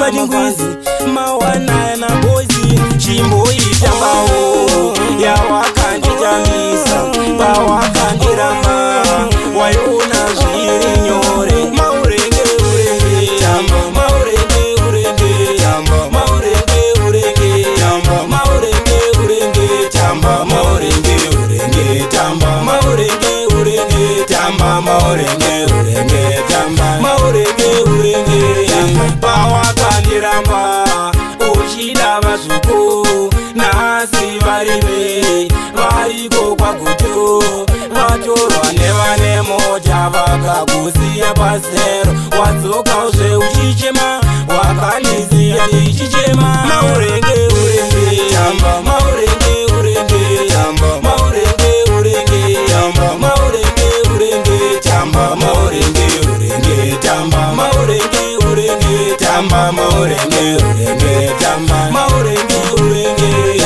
pachingwizi mawana na bozi chimboitambawo yawakanditambisa pawakandiramba waiona zviri nyore maurenge urenge tamba maurenge urenge tamba maurenge urenge tamba maurenge urenge tamba maurenge urenge tamba maurenge urenge tamba maurenge urenge tamba maurenge urenge pawakandiramba uchida vazuku nasi varive variko kwagutu vatorwa nevane moja vakakusiya pasero wadzoka uzve uchichema wakanisiya ndichichema maurenge urenge tamba maurenge urenge tamba maurenge urenge tamba maurenge urenge tamba maurenge urenge tamba maurenge urenge tamba maurenge urenge tamba maurenge urenge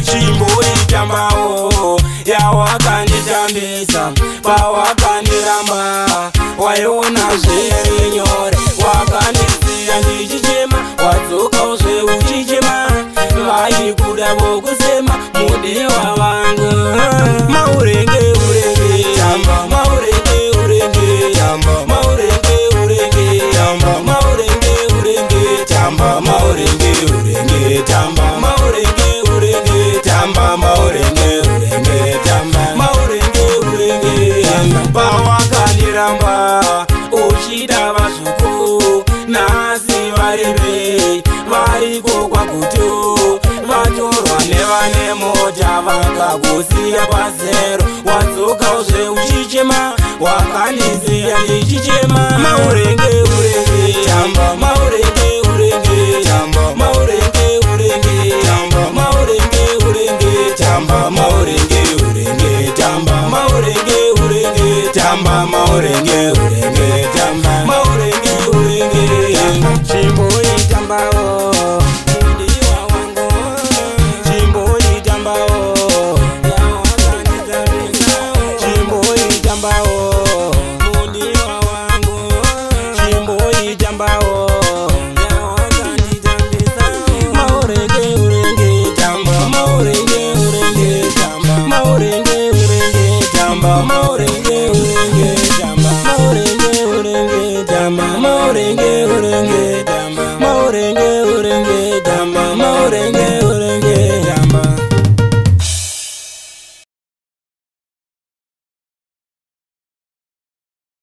chimboitambawo yawakanditambisa pawakandiramba waiona zviri nyore wakandisiya ndichichema wadzoka uzve uchichema vaikuda vokusema mudiwa vangu maurenge urenge tamba maurenge urenge tamba maurenge urenge tamba maurenge urenge tamba maurenge urenge tamba maurenge urenge tamba maurenge urenge tamba maurenge urenge pawakandiramba uchida vazuku nasi varive variko kwagutu vatorwa nevane moja vakakusiya pasero wadzoka uzve uchichema wakanisiya ndichichema maurenge urenge tamba maurenge urenge tamba maurenge urenge tamba maurenge urenge tamba maurenge urenge tamba maurenge urenge tamba maurenge urenge